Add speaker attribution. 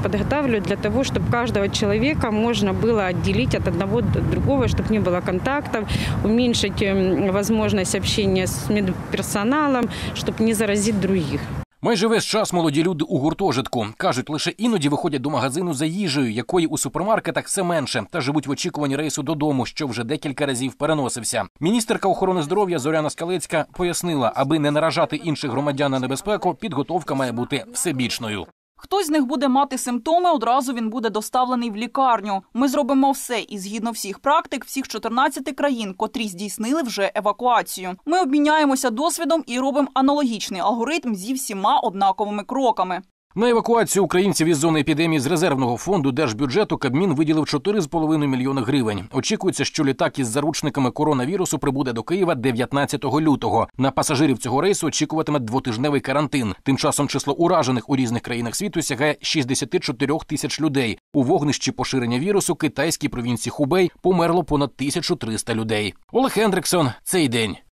Speaker 1: подготавливают для того, чтобы каждого человека можно было отделить от одного до другого, чтобы не было контактов, уменьшить возможность общения с медперсоналом, чтобы не заразить других.
Speaker 2: Майже весь час молоді люди у гуртожитку. Кажуть, лише іноді виходять до магазину за їжею, якої у супермаркетах все менше, та живуть в очікуванні рейсу додому, що вже декілька разів переносився. Міністерка охорони здоров'я Зоряна Скалецька пояснила, аби не наражати інших громадян на небезпеку, підготовка має бути всебічною.
Speaker 3: Хтось з них буде мати симптоми, одразу він буде доставлений в лікарню. Ми зробимо все і згідно всіх практик всіх 14 країн, котрі здійснили вже евакуацію. Ми обміняємося досвідом і робимо аналогічний алгоритм зі всіма однаковими кроками.
Speaker 2: На евакуацію українців із зони епідемії з резервного фонду держбюджету Кабмін виділив 4,5 мільйони гривень. Очікується, що літак із заручниками коронавірусу прибуде до Києва 19 лютого. На пасажирів цього рейсу очікуватиме двотижневий карантин. Тим часом число уражених у різних країнах світу сягає 64 тисяч людей. У вогнищі поширення вірусу китайській провінції Хубей померло понад 1300 людей. Олег Хендриксон. Цей день.